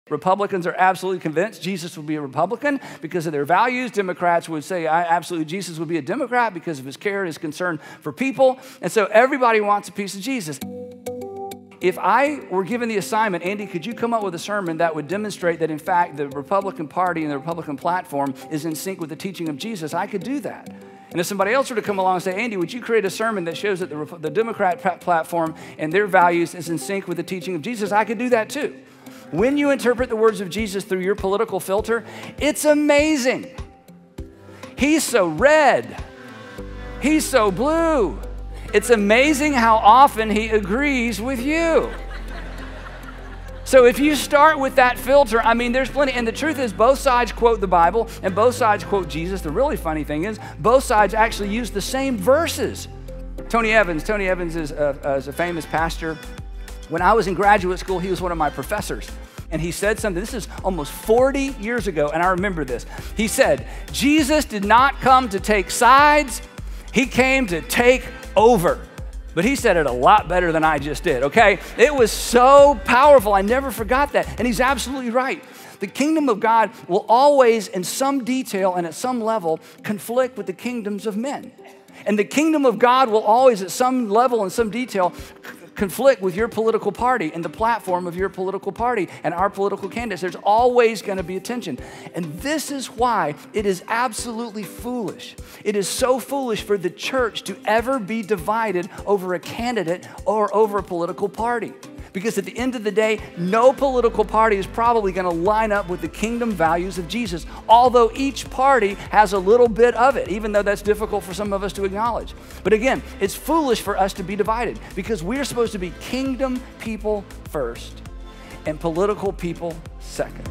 Republicans are absolutely convinced Jesus would be a Republican because of their values. Democrats would say, absolutely, Jesus would be a Democrat because of his care and his concern for people. And so everybody wants a piece of Jesus. If I were given the assignment, Andy, could you come up with a sermon that would demonstrate that, in fact, the Republican Party and the Republican platform is in sync with the teaching of Jesus? I could do that. And if somebody else were to come along and say, Andy, would you create a sermon that shows that the Democrat platform and their values is in sync with the teaching of Jesus? I could do that too. When you interpret the words of Jesus through your political filter, it's amazing. He's so red. He's so blue. It's amazing how often he agrees with you. So if you start with that filter, I mean, there's plenty. And the truth is, both sides quote the Bible and both sides quote Jesus. The really funny thing is, both sides actually use the same verses. Tony Evans is a famous pastor. When I was in graduate school, he was one of my professors. And he said something, this is almost 40 years ago, and I remember this. He said, Jesus did not come to take sides, he came to take over. But he said it a lot better than I just did, okay? It was so powerful, I never forgot that. And he's absolutely right. The kingdom of God will always, in some detail and at some level, conflict with the kingdoms of men. And the kingdom of God will always, at some level and some detail, conflict with your political party and the platform of your political party and our political candidates. There's always going to be a tension. And this is why it is absolutely foolish. It is so foolish for the church to ever be divided over a candidate or over a political party. Because at the end of the day, no political party is probably going to line up with the kingdom values of Jesus, although each party has a little bit of it, even though that's difficult for some of us to acknowledge. But again, it's foolish for us to be divided because we're supposed to be kingdom people first and political people second.